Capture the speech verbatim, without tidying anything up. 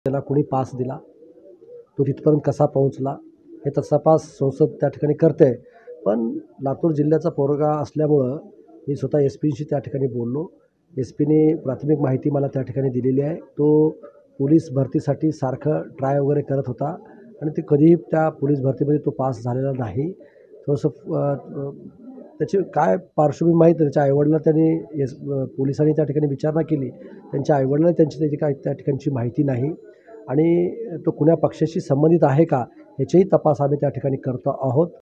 त्याला कोणी पास दिला, तो तिथपर्यंत कसा पोहोचला, हे तपास संसद त्या ठिकाणी करते आहे. पण लातूर जिल्ह्याचा पोरगा असल्यामुळं मी स्वतः एस पीशी त्या ठिकाणी बोललो. एस पीने प्राथमिक माहिती मला त्या ठिकाणी दिलेली आहे. तो पोलीस भरतीसाठी सारखं ट्राय वगैरे करत होता आणि ते कधीही त्या पोलीस भरतीमध्ये तो पास झालेला नाही. थोडंसं अ, त्याची काय पार्श्वभूमी माहीत नाही. त्याच्या आई-वडिलांना त्यांनी एस पोलिसांनी त्या ठिकाणी विचारणा केली. त्यांच्या आई-वडिलांना त्यांची त्याची काय त्या ठिकाणची माहिती नाही आणि तो कुण्या पक्षाशी संबंधित आहे का, याचाही तपास आम्ही त्या ठिकाणी करतो आहोत.